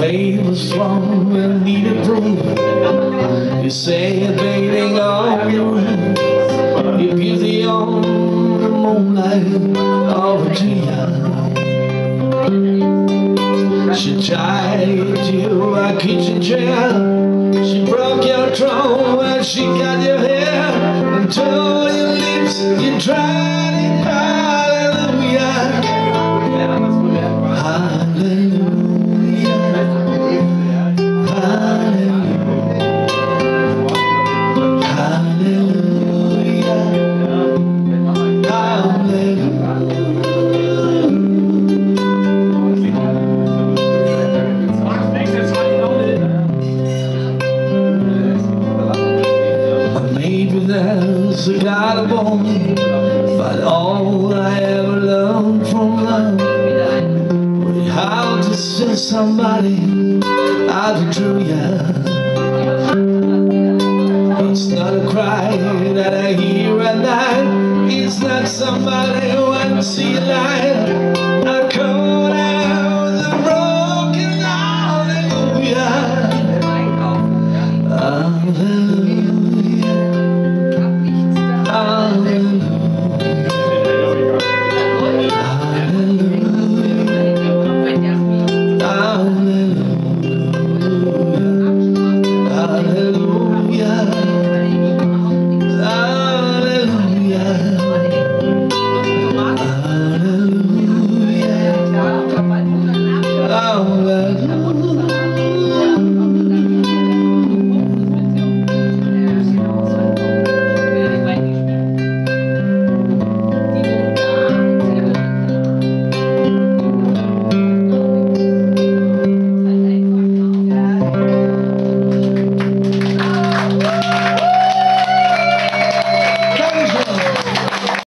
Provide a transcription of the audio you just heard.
faith was flawed and needed proof. You say it ain't all you. You beauty on the moonlight of Virginia. She tied you a kitchen chair. She broke your throne and she got your hair. Until your lips, you tried it. Hallelujah. Hallelujah. There's a God above, but all I ever learned from love was how to send somebody out to true ya. It's not a cry that I hear at night. It's not somebody who wants to see a light.